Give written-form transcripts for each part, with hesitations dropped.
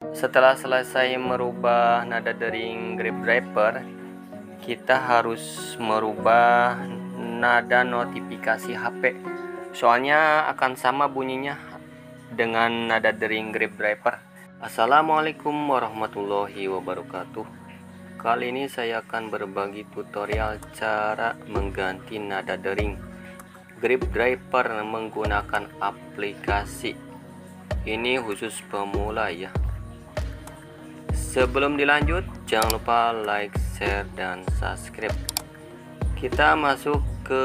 Setelah selesai merubah nada dering Grab Driver, kita harus merubah nada notifikasi HP. Soalnya akan sama bunyinya dengan nada dering Grab Driver. Assalamualaikum warahmatullahi wabarakatuh. Kali ini saya akan berbagi tutorial cara mengganti nada dering Grab Driver menggunakan aplikasi. Ini khusus pemula ya. Sebelum dilanjut, jangan lupa like, share, dan subscribe. Kita masuk ke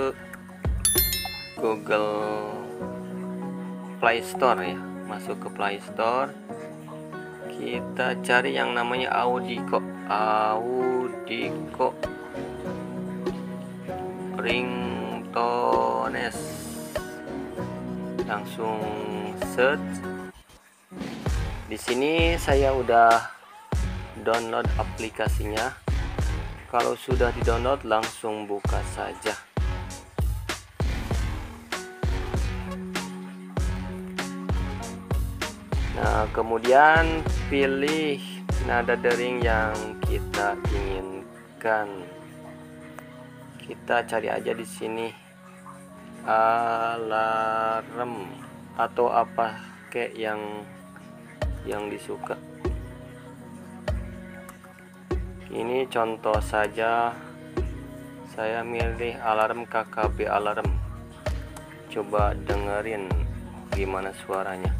Google Play Store ya. Masuk ke Play Store. Kita cari yang namanya Audico Ringtones. Langsung search. Di sini saya udah download aplikasinya. Kalau sudah di-download, langsung buka saja. Nah, kemudian pilih nada dering yang kita inginkan. Kita cari aja di sini alarm atau apa kayak yang disuka. Ini contoh saja, saya milih alarm KKB alarm. Coba dengerin gimana suaranya.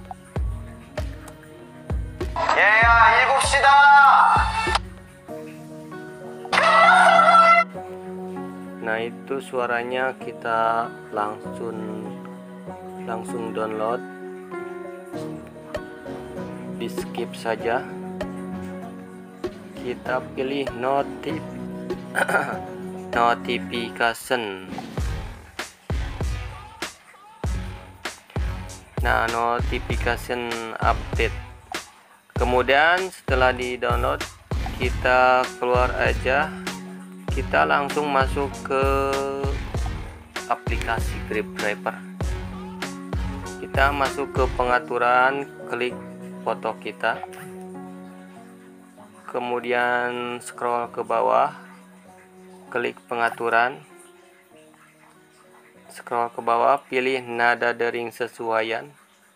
Nah, itu suaranya. Kita langsung download. Di skip saja. Kita pilih notification. Nah, notification update. Kemudian setelah di download, kita keluar aja. Kita langsung masuk ke aplikasi Grab Driver. Kita masuk ke pengaturan, klik foto kita, kemudian scroll ke bawah, klik pengaturan, scroll ke bawah, pilih nada dering sesuaian.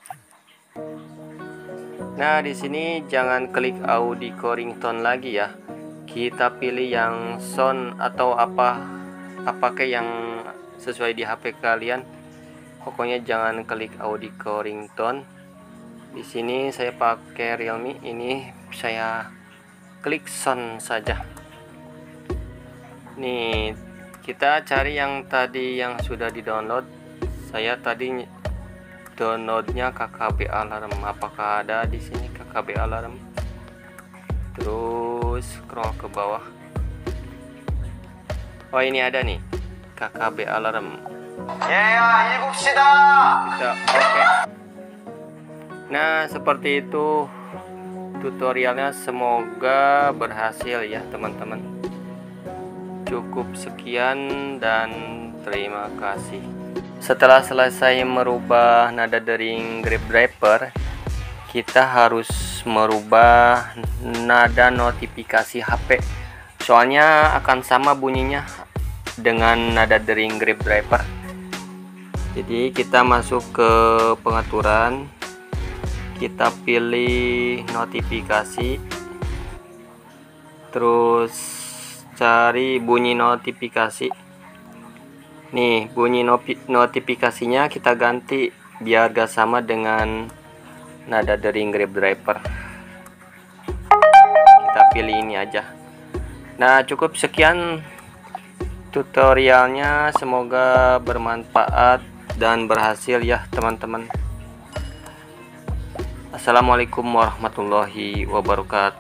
Nah, di sini jangan klik Audico ringtone lagi ya. Kita pilih yang sound atau apakah yang sesuai di HP kalian. Pokoknya jangan klik Audico ringtone. Di sini saya pakai Realme, ini saya klik sound saja. Nih, kita cari yang tadi yang sudah di-download. Saya tadi downloadnya KKB alarm. Apakah ada di sini KKB alarm? Terus scroll ke bawah. Oh, ini ada nih KKB alarm. Oke. Nah, seperti itu tutorialnya. Semoga berhasil ya teman-teman. Cukup sekian dan terima kasih. Setelah selesai merubah nada dering Grab Driver, kita harus merubah nada notifikasi HP. Soalnya akan sama bunyinya dengan nada dering Grab Driver. Jadi kita masuk ke pengaturan, kita pilih notifikasi, terus cari bunyi notifikasi. Nih, bunyi notifikasinya kita ganti biar gak sama dengan nada dering Grab Driver. Kita pilih ini aja. Nah, cukup sekian tutorialnya. Semoga bermanfaat dan berhasil ya teman-teman. Assalamualaikum warahmatullahi wabarakatuh.